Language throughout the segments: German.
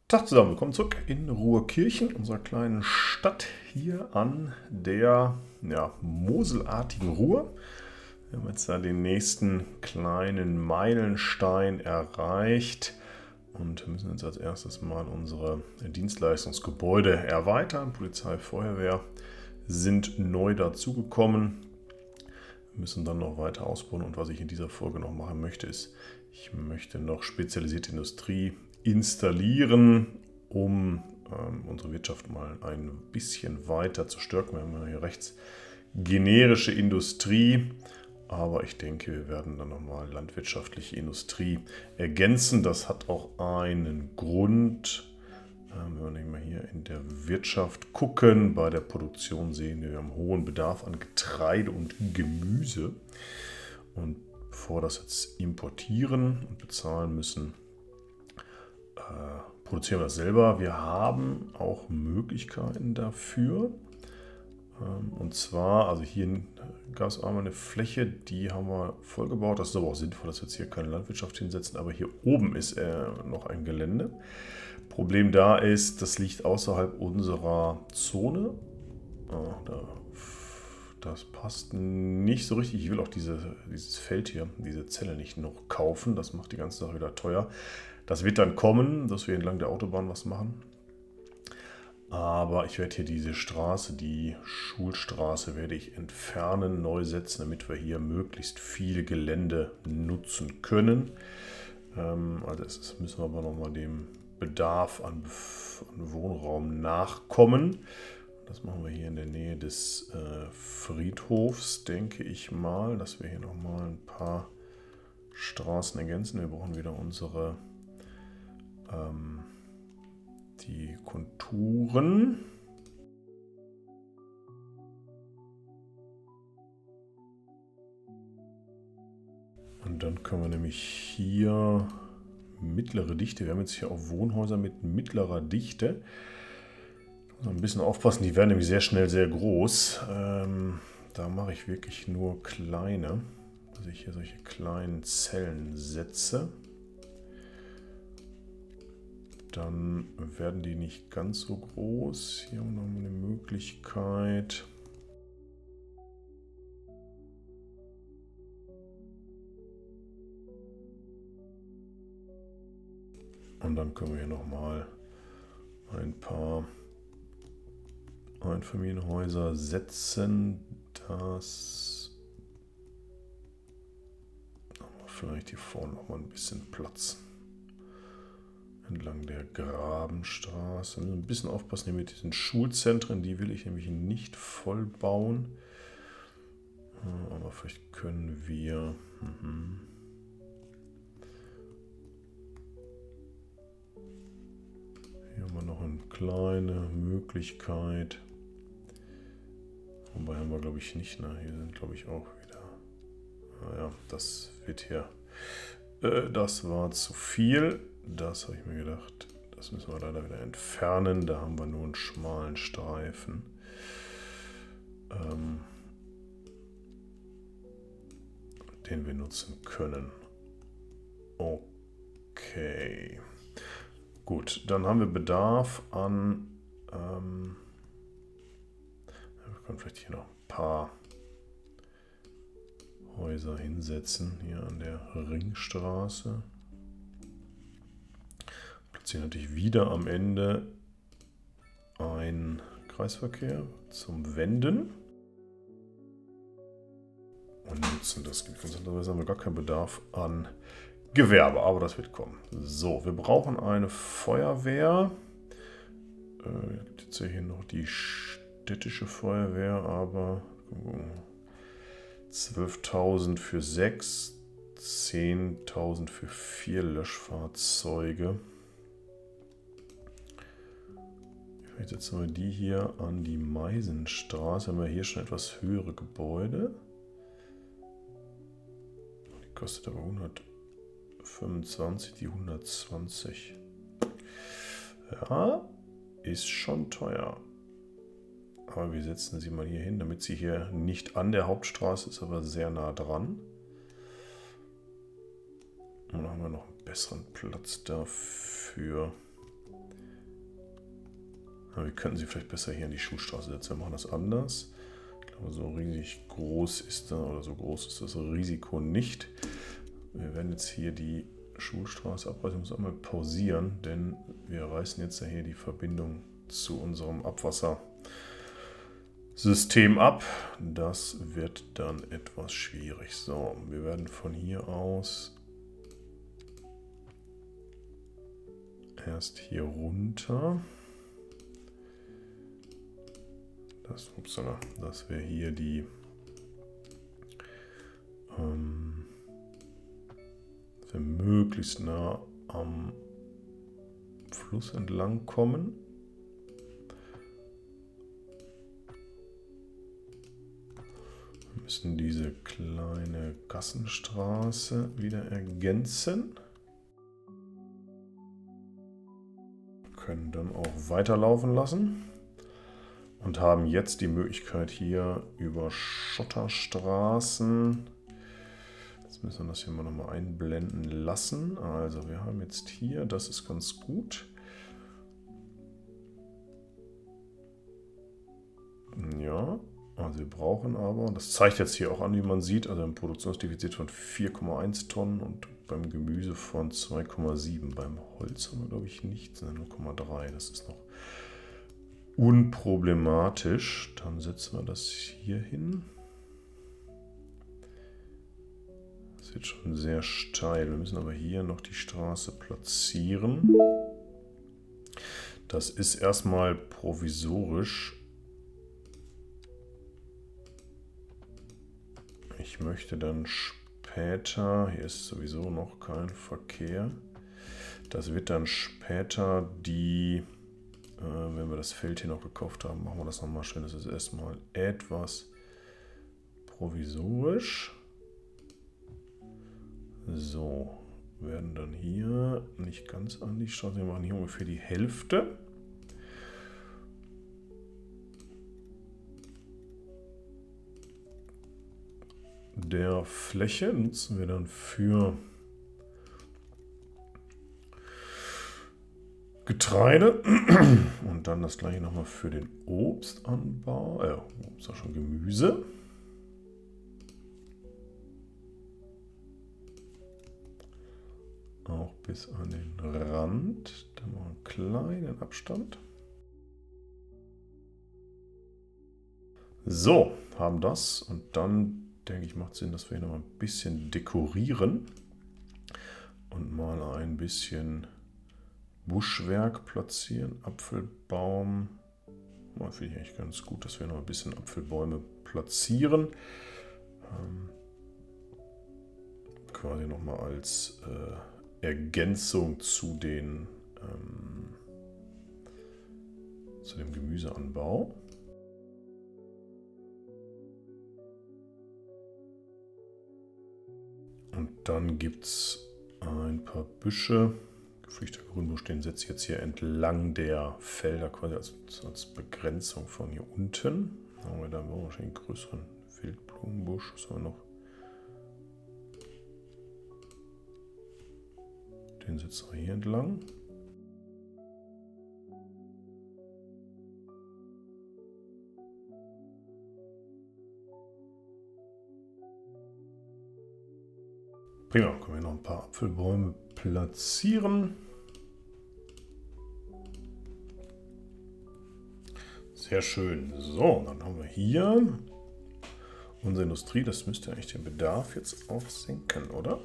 Tag zusammen, willkommen zurück in Ruhrkirchen, unserer kleinen Stadt hier an der moselartigen Ruhr. Wir haben jetzt da den nächsten kleinen Meilenstein erreicht und müssen jetzt als erstes mal unsere Dienstleistungsgebäude erweitern. Polizei, Feuerwehr sind neu dazugekommen. Wir müssen dann noch weiter ausbauen und was ich in dieser Folge noch machen möchte, ist, ich möchte noch spezialisierte Industrie installieren, um unsere Wirtschaft mal ein bisschen weiter zu stärken. Wir haben hier rechts generische Industrie, aber ich denke, wir werden dann nochmal landwirtschaftliche Industrie ergänzen. Das hat auch einen Grund. Wenn wir mal hier in der Wirtschaft gucken, bei der Produktion sehen wir haben hohen Bedarf an Getreide und Gemüse. Und bevor wir das jetzt importieren und bezahlen müssen, produzieren wir das selber. Wir haben auch Möglichkeiten dafür. Und zwar, also hier gab es einmal eine Fläche, die haben wir vollgebaut. Das ist aber auch sinnvoll, dass wir jetzt hier keine Landwirtschaft hinsetzen. Aber hier oben ist noch ein Gelände. Problem da ist, das liegt außerhalb unserer Zone. Das passt nicht so richtig. Ich will auch dieses Feld hier, diese Zelle nicht noch kaufen. Das macht die ganze Sache wieder teuer. Das wird dann kommen, dass wir entlang der Autobahn was machen. Aber ich werde hier diese Straße, die Schulstraße, werde ich entfernen, neu setzen, damit wir hier möglichst viel Gelände nutzen können. Als erstes müssen wir aber nochmal dem Bedarf an Wohnraum nachkommen. Das machen wir hier in der Nähe des Friedhofs, denke ich mal, dass wir hier nochmal ein paar Straßen ergänzen. Wir brauchen wieder die Konturen. Und dann können wir nämlich hier mittlere Dichte. Wir haben jetzt hier auch Wohnhäuser mit mittlerer Dichte. Ein bisschen aufpassen, die werden nämlich sehr schnell sehr groß. Da mache ich wirklich nur kleine, dass ich hier solche kleinen Zellen setze. Dann werden die nicht ganz so groß. Hier haben wir noch eine Möglichkeit. Und dann können wir hier nochmal ein paar Einfamilienhäuser setzen. Das haben wir vielleicht hier vorne nochmal ein bisschen Platz. Entlang der Grabenstraße. Wir müssen ein bisschen aufpassen hier mit diesen Schulzentren. Die will ich nämlich nicht voll bauen. Aber vielleicht können wir... Hier haben wir noch eine kleine Möglichkeit. Wobei haben wir, glaube ich, nicht. Ne? Hier sind, glaube ich, auch wieder... Naja, das wird hier... das war zu viel. Das habe ich mir gedacht. Das müssen wir leider wieder entfernen. Da haben wir nur einen schmalen Streifen. Den wir nutzen können. Okay. Gut, dann haben wir Bedarf an... wir können vielleicht hier noch ein paar Häuser hinsetzen. Hier an der Ringstraße. Platzieren natürlich wieder am Ende ein Kreisverkehr zum Wenden. Und nutzen das Gebiet. Interessanterweise haben wir gar keinen Bedarf an Gewerbe, aber das wird kommen. So, wir brauchen eine Feuerwehr. Jetzt hier noch die städtische Feuerwehr, aber 12.000 für 6, 10.000 für 4 Löschfahrzeuge. Vielleicht setzen wir die hier an die Meisenstraße. Haben wir hier schon etwas höhere Gebäude. Die kostet aber 125, die 120. Ja, ist schon teuer. Aber wir setzen sie mal hier hin, damit sie hier nicht an der Hauptstraße ist, aber sehr nah dran. Und dann haben wir noch einen besseren Platz dafür. Aber wir könnten sie vielleicht besser hier in die Schulstraße setzen. Wir machen das anders. Ich glaube, so riesig groß ist da, oder so groß ist das Risiko nicht. Wir werden jetzt hier die Schulstraße abreißen. Ich muss einmal pausieren, denn wir reißen jetzt hier die Verbindung zu unserem Abwassersystem ab. Das wird dann etwas schwierig. So, wir werden von hier aus erst hier runter. Dass wir hier die dass wir möglichst nah am Fluss entlang kommen. Wir müssen diese kleine Gassenstraße wieder ergänzen. Können dann auch weiterlaufen lassen. Und haben jetzt die Möglichkeit hier über Schotterstraßen, jetzt müssen wir das hier mal nochmal einblenden lassen. Also wir haben jetzt hier, das ist ganz gut. Ja, also wir brauchen aber, das zeigt jetzt hier auch an, wie man sieht, also ein Produktionsdefizit von 4,1 Tonnen und beim Gemüse von 2,7. Beim Holz haben wir, glaube ich, nichts, 0,3, das ist noch unproblematisch. Dann setzen wir das hier hin. Das wird schon sehr steil. Wir müssen aber hier noch die Straße platzieren. Das ist erstmal provisorisch. Ich möchte dann später, hier ist sowieso noch kein Verkehr, das wird dann später die, wenn wir das Feld hier noch gekauft haben, machen wir das nochmal schön. Das ist erstmal etwas provisorisch. So, werden dann hier nicht ganz an die Straße, wir machen hier ungefähr die Hälfte. Der Fläche nutzen wir dann für Getreide und dann das gleiche nochmal für den Obstanbau, Obst, auch schon Gemüse. Auch bis an den Rand, dann mal einen kleinen Abstand. So, haben das und dann denke ich, macht Sinn, dass wir hier noch ein bisschen dekorieren und mal ein bisschen Buschwerk platzieren, Apfelbaum. Finde ich eigentlich ganz gut, dass wir noch ein bisschen Apfelbäume platzieren. Quasi nochmal als Ergänzung zu dem Gemüseanbau. Und dann gibt es ein paar Büsche. Geflüchter Grünbusch, den setze ich jetzt hier entlang der Felder quasi als Begrenzung von hier unten. Dann haben wir da wahrscheinlich einen größeren Wildblumenbusch. Was haben wir noch? Den setzen wir hier entlang. Prima, können wir noch ein paar Apfelbäume platzieren. Sehr schön. So, dann haben wir hier unsere Industrie. Das müsste eigentlich den Bedarf jetzt auch senken, oder?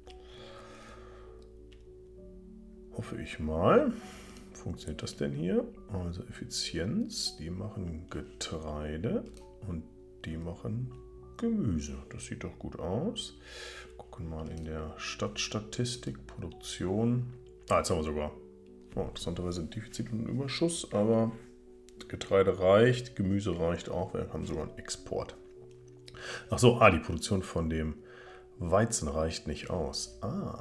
Hoffe ich mal. Funktioniert das denn hier? Also Effizienz, die machen Getreide und die machen Gemüse. Das sieht doch gut aus. Gucken mal in der Stadtstatistik, Produktion. Jetzt haben wir sogar interessanterweise ein Defizit und einen Überschuss, aber Getreide reicht, Gemüse reicht auch, wir haben sogar einen Export. Achso, die Produktion von dem Weizen reicht nicht aus.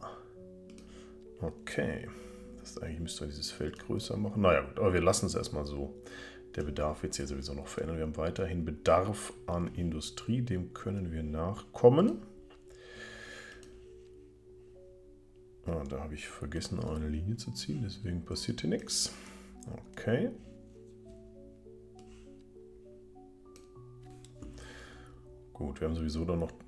Okay. Eigentlich müsste man dieses Feld größer machen. Naja gut, aber wir lassen es erstmal so. Der Bedarf wird sich ja sowieso noch verändern. Wir haben weiterhin Bedarf an Industrie, dem können wir nachkommen. Da habe ich vergessen, eine Linie zu ziehen, deswegen passiert hier nichts. Okay. Gut, wir haben sowieso dann noch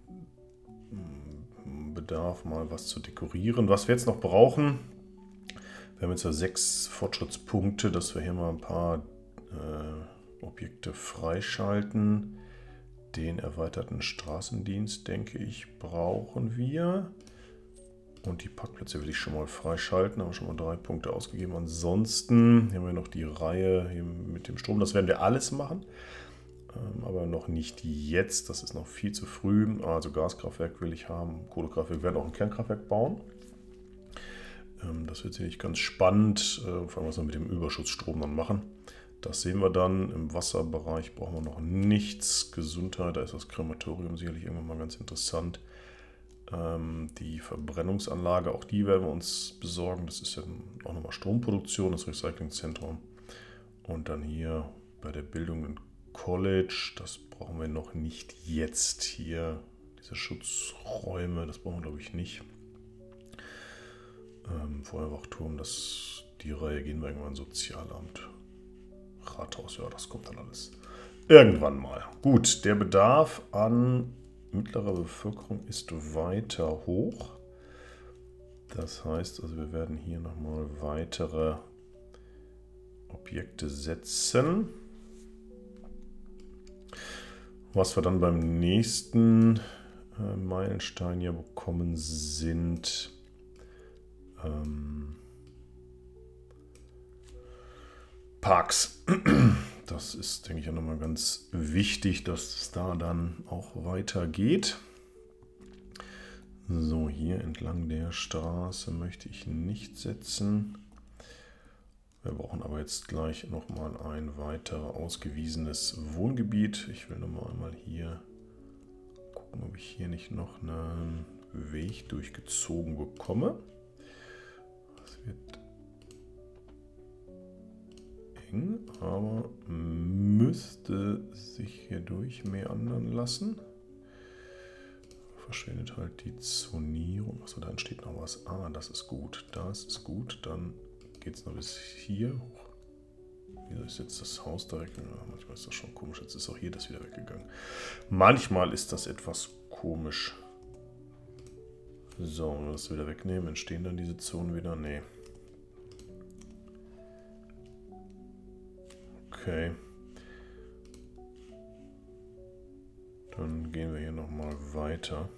Bedarf, mal was zu dekorieren. Was wir jetzt noch brauchen, wir haben jetzt ja 6 Fortschrittspunkte, dass wir hier mal ein paar Objekte freischalten. Den erweiterten Straßendienst, denke ich, brauchen wir. Und die Parkplätze will ich schon mal freischalten. Haben wir schon mal 3 Punkte ausgegeben. Ansonsten haben wir noch die Reihe hier mit dem Strom. Das werden wir alles machen. Aber noch nicht jetzt. Das ist noch viel zu früh. Also Gaskraftwerk will ich haben. Kohlekraftwerk, wir werden auch ein Kernkraftwerk bauen. Das wird sicherlich ganz spannend. Vor allem, was wir mit dem Überschussstrom dann machen. Das sehen wir dann. Im Wasserbereich brauchen wir noch nichts. Gesundheit, da ist das Krematorium sicherlich irgendwann mal ganz interessant. Die Verbrennungsanlage, auch die werden wir uns besorgen. Das ist ja auch nochmal Stromproduktion, das Recyclingzentrum. Und dann hier bei der Bildung im College, das brauchen wir noch nicht jetzt hier. Diese Schutzräume, das brauchen wir glaube ich nicht. Feuerwachturm, die Reihe gehen wir irgendwann Sozialamt. Rathaus, ja, das kommt dann alles irgendwann mal. Gut, der Bedarf an mittlerer Bevölkerung ist weiter hoch. Das heißt, also wir werden hier nochmal weitere Objekte setzen. Was wir dann beim nächsten Meilenstein hier bekommen sind Parks. Das ist, denke ich, auch nochmal ganz wichtig, dass es da dann auch weitergeht. So, hier entlang der Straße möchte ich nicht setzen. Wir brauchen aber jetzt gleich nochmal ein weiter ausgewiesenes Wohngebiet. Ich will nochmal einmal hier gucken, ob ich hier nicht noch einen Weg durchgezogen bekomme. Das wird eng, aber müsste sich hier durch meandern lassen. Verschwindet halt die Zonierung. Achso, da entsteht noch was. Ah, das ist gut. Das ist gut. Dann geht es noch bis hier hoch. Wieso ist jetzt das Haus da weg? Ja, manchmal ist das schon komisch. Jetzt ist auch hier das wieder weggegangen. Manchmal ist das etwas komisch. So, wenn wir das wieder wegnehmen, entstehen dann diese Zonen wieder? Nee. Okay. Dann gehen wir hier nochmal weiter.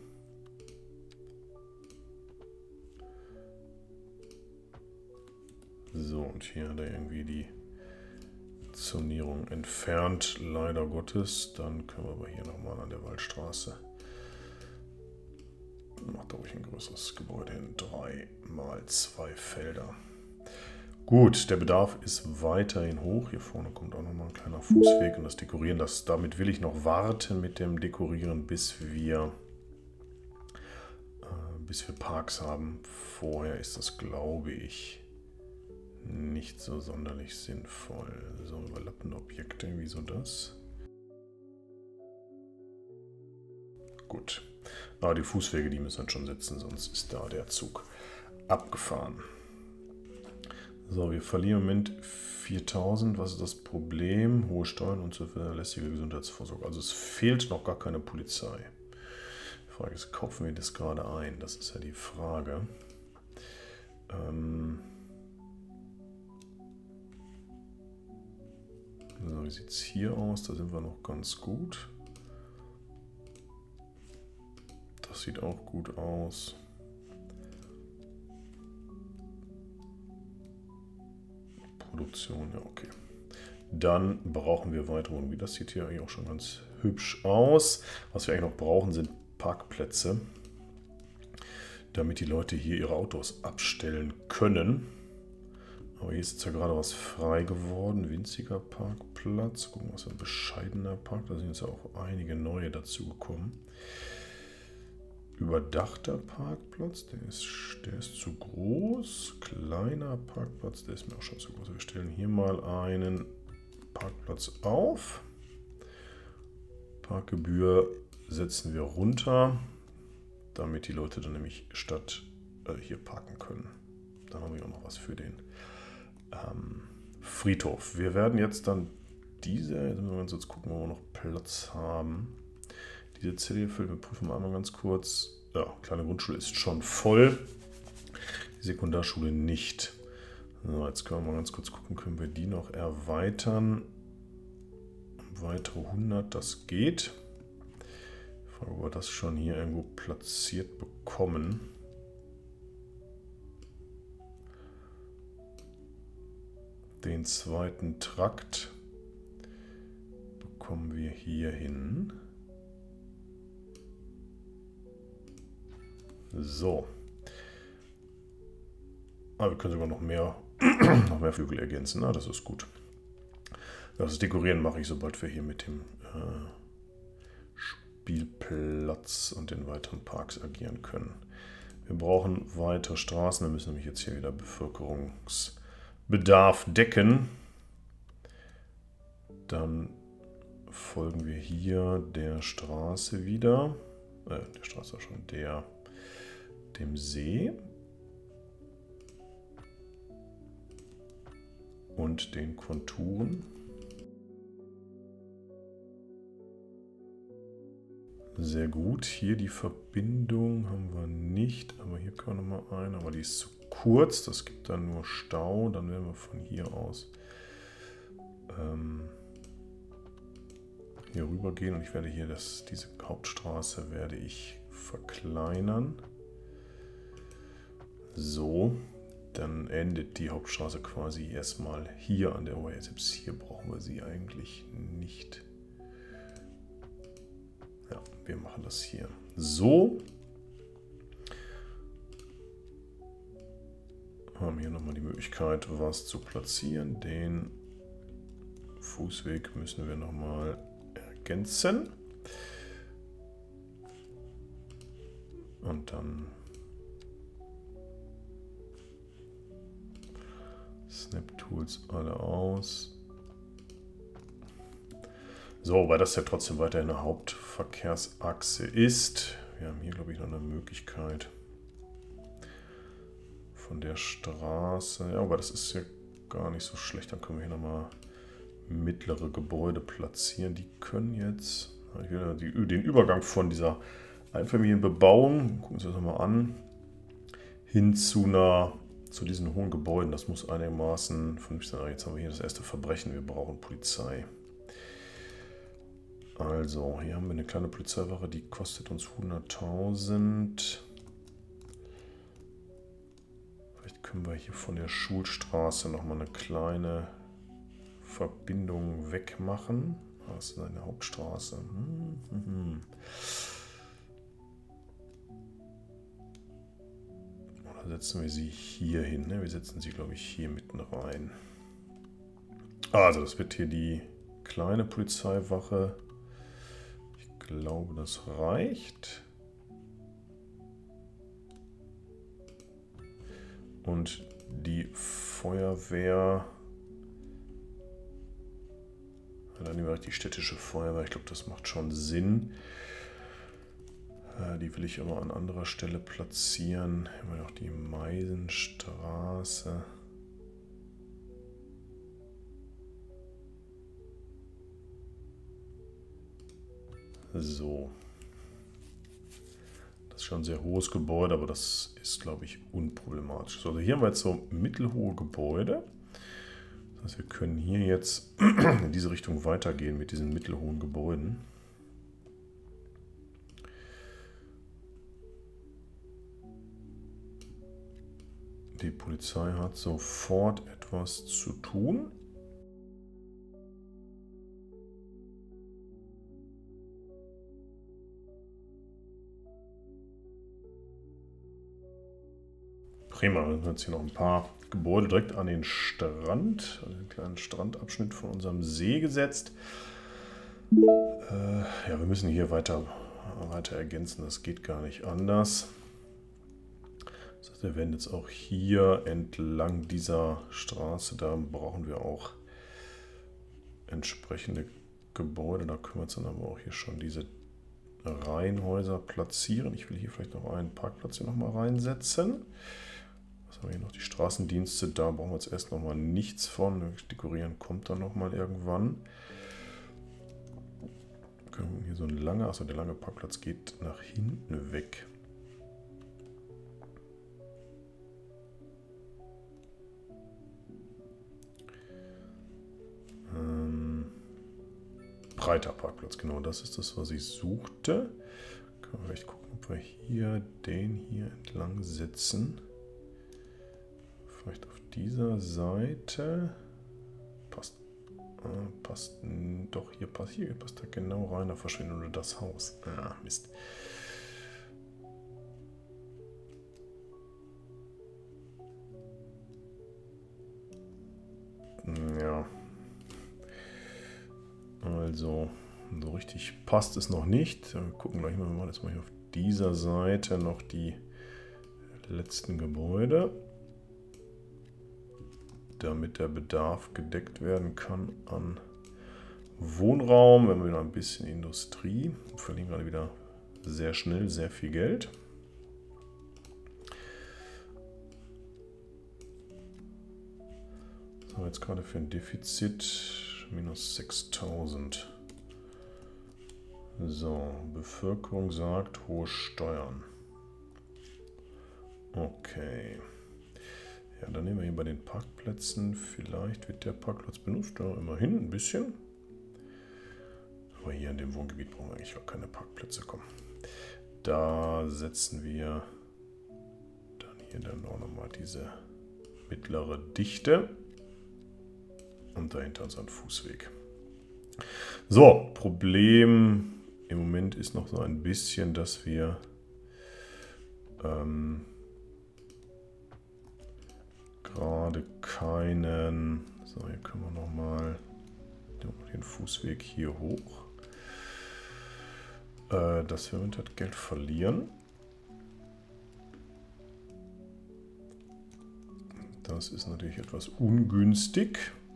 So, und hier hat er irgendwie die Zonierung entfernt, leider Gottes. Dann können wir aber hier nochmal an der Waldstraße. Macht da ruhig ein größeres Gebäude hin. 3 mal 2 Felder. Gut, der Bedarf ist weiterhin hoch. Hier vorne kommt auch nochmal ein kleiner Fußweg und das Dekorieren. Damit will ich noch warten mit dem Dekorieren, bis wir Parks haben. Vorher ist das, glaube ich, nicht so sonderlich sinnvoll. So, überlappende Objekte, wieso das? Gut. Aber die Fußwege, die müssen wir schon setzen, sonst ist da der Zug abgefahren. So, wir verlieren im Moment 4.000. Was ist das Problem? Hohe Steuern und zuverlässige Gesundheitsvorsorge. Also es fehlt noch gar keine Polizei. Die Frage ist, kaufen wir das gerade ein? Das ist ja die Frage. So, wie sieht es hier aus? Da sind wir noch ganz gut. Das sieht auch gut aus. Produktion, ja, okay. Dann brauchen wir weitere Wohnungen. Das sieht hier eigentlich auch schon ganz hübsch aus. Was wir eigentlich noch brauchen, sind Parkplätze, damit die Leute hier ihre Autos abstellen können. Aber hier ist jetzt ja gerade was frei geworden. Winziger Parkplatz. Gucken, was für ein bescheidener Parkplatz. Da sind jetzt ja auch einige neue dazugekommen. Überdachter Parkplatz, der ist zu groß. Kleiner Parkplatz, der ist mir auch schon zu groß. Wir stellen hier mal einen Parkplatz auf. Parkgebühr setzen wir runter, damit die Leute dann nämlich statt hier parken können. Dann haben wir auch noch was für den Friedhof. Wir werden jetzt dann jetzt müssen wir uns gucken, wo wir noch Platz haben. diese Zelle hier füllt. Wir prüfen mal einmal ganz kurz. Ja, kleine Grundschule ist schon voll. Die Sekundarschule nicht. So, jetzt können wir mal ganz kurz gucken, können wir die noch erweitern. Weitere 100, das geht. Ich frage, ob wir das schon hier irgendwo platziert bekommen. Den zweiten Trakt bekommen wir hier hin. So. Aber wir können sogar noch mehr Flügel ergänzen. Na, das ist gut. Das Dekorieren mache ich, sobald wir hier mit dem Spielplatz und den weiteren Parks agieren können. Wir brauchen weitere Straßen. Wir müssen nämlich jetzt hier wieder Bevölkerungsbedarf decken. Dann folgen wir hier der Straße wieder. Der Straße auch schon, dem See. Und den Konturen. Sehr gut. Hier die Verbindung haben wir nicht, aber hier können wir nochmal ein. Aber die ist zu kurz, das gibt dann nur Stau. Dann werden wir von hier aus hier rüber gehen und ich werde hier diese Hauptstraße werde ich verkleinern. So, dann endet die Hauptstraße quasi erstmal hier an der Oberhälfte. Selbst hier brauchen wir sie eigentlich nicht. Ja, wir machen das hier so. Haben hier nochmal die Möglichkeit, was zu platzieren. Den Fußweg müssen wir nochmal ergänzen. Und dann Snap Tools alle aus. So, weil das ja trotzdem weiterhin eine Hauptverkehrsachse ist. Wir haben hier, glaube ich, noch eine Möglichkeit von der Straße. Ja, aber das ist ja gar nicht so schlecht. Dann können wir hier nochmal mittlere Gebäude platzieren. Die können jetzt den Übergang von dieser Einfamilienbebauung, gucken wir uns das nochmal an, hin zu diesen hohen Gebäuden. Das muss einigermaßen vernünftig sein. Jetzt haben wir hier das erste Verbrechen. Wir brauchen Polizei. Also, hier haben wir eine kleine Polizeiwache, die kostet uns 100.000. Vielleicht können wir hier von der Schulstraße nochmal eine kleine Verbindung wegmachen. Das ist eine Hauptstraße. Oder setzen wir sie hier hin? Ne? Wir setzen sie, glaube ich, hier mitten rein. Also, das wird hier die kleine Polizeiwache. Ich glaube, das reicht. Und die Feuerwehr. Dann nehmen wir die städtische Feuerwehr. Ich glaube, das macht schon Sinn. Die will ich aber an anderer Stelle platzieren. Hier haben wir noch die Meisenstraße. So. Das ist schon ein sehr hohes Gebäude, aber das ist, glaube ich, unproblematisch. Also hier haben wir jetzt so mittelhohe Gebäude. Das heißt, wir können hier jetzt in diese Richtung weitergehen mit diesen mittelhohen Gebäuden. Die Polizei hat sofort etwas zu tun. Prima, dann haben jetzt hier noch ein paar Gebäude direkt an den Strand, an den kleinen Strandabschnitt von unserem See gesetzt. Ja, wir müssen hier weiter ergänzen, das geht gar nicht anders. Das heißt, wir werden jetzt auch hier entlang dieser Straße, da brauchen wir auch entsprechende Gebäude. Da können wir jetzt dann aber auch hier schon diese Reihenhäuser platzieren. Ich will hier vielleicht noch einen Parkplatz hier nochmal reinsetzen. Was haben wir hier noch? Die Straßendienste, da brauchen wir jetzt erst nochmal nichts von. Dekorieren kommt dann nochmal irgendwann. Hier so ein langer, also der lange Parkplatz geht nach hinten weg. Breiter Parkplatz, genau, das ist das, was ich suchte. Können wir vielleicht gucken, ob wir hier den hier entlang setzen. Vielleicht auf dieser Seite. Passt doch, hier passt da genau rein, da verschwindet nur das Haus. Ah, Mist. Ja. Also, so richtig passt es noch nicht. Wir gucken gleich mal, wir machen jetzt mal hier auf dieser Seite noch die letzten Gebäude, damit der Bedarf gedeckt werden kann an Wohnraum. Wir haben wieder ein bisschen Industrie. Wir verlieren gerade wieder sehr schnell sehr viel Geld. So, jetzt gerade für ein Defizit minus 6.000. So, Bevölkerung sagt hohe Steuern. Okay. Ja, dann nehmen wir hier bei den Parkplätzen. Vielleicht wird der Parkplatz benutzt. Ja, immerhin ein bisschen. Aber hier in dem Wohngebiet brauchen wir eigentlich auch keine Parkplätze. Kommen. Da setzen wir dann hier dann auch nochmal diese mittlere Dichte. Und dahinter unseren Fußweg. So, Problem im Moment ist noch so ein bisschen, dass wir gerade keinen... So, hier können wir nochmal den Fußweg hier hoch. Dass wir mit das Geld verlieren. Das ist natürlich etwas ungünstig.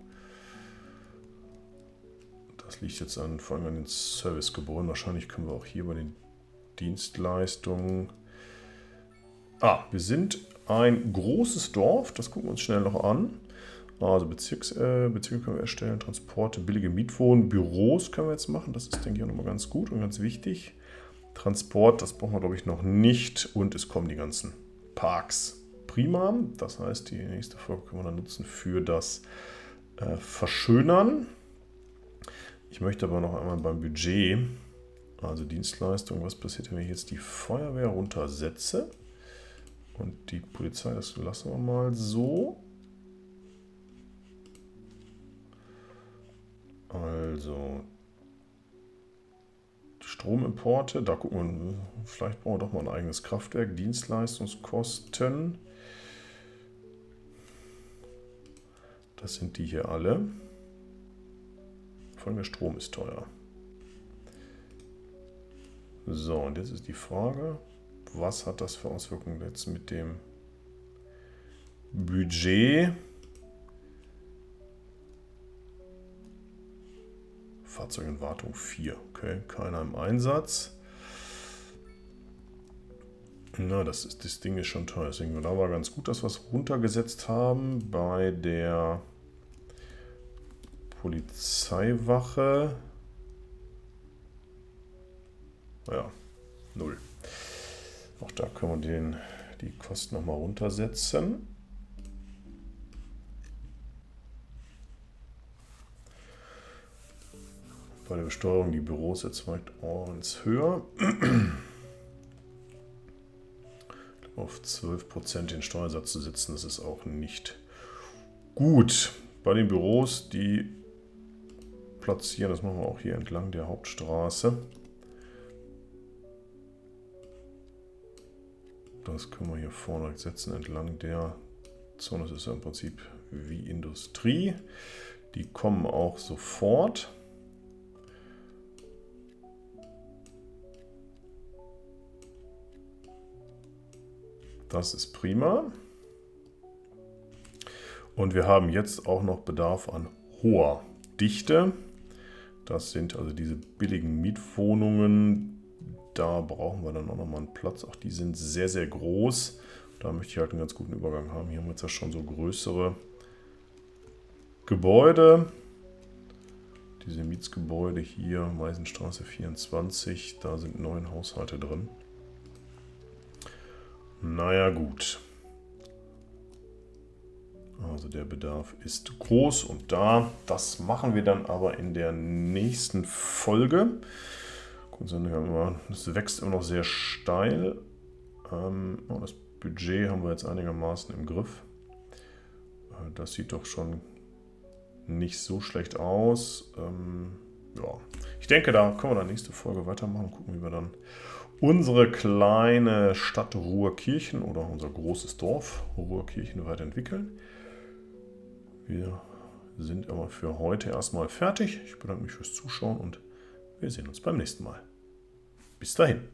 Das liegt jetzt vor allem an den Servicegebäuden. Wahrscheinlich können wir auch hier bei den Dienstleistungen... wir sind ein großes Dorf. Das gucken wir uns schnell noch an. Also Bezirke können wir erstellen, Transporte, billige Mietwohnen, Büros können wir jetzt machen. Das ist, denke ich, auch nochmal ganz gut und ganz wichtig. Transport, das brauchen wir, glaube ich, noch nicht. Und es kommen die ganzen Parks. Prima. Das heißt, die nächste Folge können wir dann nutzen für das Verschönern. Ich möchte aber noch einmal beim Budget, also Dienstleistung, was passiert, wenn ich jetzt die Feuerwehr runtersetze? Und die Polizei, das lassen wir mal so. Also Stromimporte, da gucken wir, vielleicht brauchen wir doch mal ein eigenes Kraftwerk. Dienstleistungskosten, das sind die hier alle. Vor allem der Strom ist teuer. So, und jetzt ist die Frage, was hat das für Auswirkungen jetzt mit dem Budget? Fahrzeug in Wartung 4. Okay, keiner im Einsatz. Na, das Ding ist schon teuer. Deswegen da war ganz gut, dass wir es runtergesetzt haben. Bei der Polizeiwache. Ja, 0. Auch da können wir die Kosten nochmal runtersetzen. Bei der Besteuerung die Büros jetzt weit höher. Auf 12% den Steuersatz zu setzen, das ist auch nicht gut. Bei den Büros, die platzieren, das machen wir auch hier entlang der Hauptstraße. Das können wir hier vorne setzen, entlang der Zone. Das ist ja im Prinzip wie Industrie. Die kommen auch sofort. Das ist prima. Und wir haben jetzt auch noch Bedarf an hoher Dichte. Das sind also diese billigen Mietwohnungen. Da brauchen wir dann auch nochmal einen Platz. Auch die sind sehr, sehr groß. Da möchte ich halt einen ganz guten Übergang haben. Hier haben wir jetzt ja schon so größere Gebäude. Diese Mietsgebäude hier, Meisenstraße 24, da sind 9 Haushalte drin. Naja, gut. Also der Bedarf ist groß und da. Das machen wir dann aber in der nächsten Folge. Das wächst immer noch sehr steil. Das Budget haben wir jetzt einigermaßen im Griff. Das sieht doch schon nicht so schlecht aus. Ja. Ich denke, da können wir dann nächste Folge weitermachen. Gucken, wie wir dann unsere kleine Stadt Ruhrkirchen oder unser großes Dorf Ruhrkirchen weiterentwickeln. Wir sind aber für heute erstmal fertig. Ich bedanke mich fürs Zuschauen und wir sehen uns beim nächsten Mal. Bis dahin.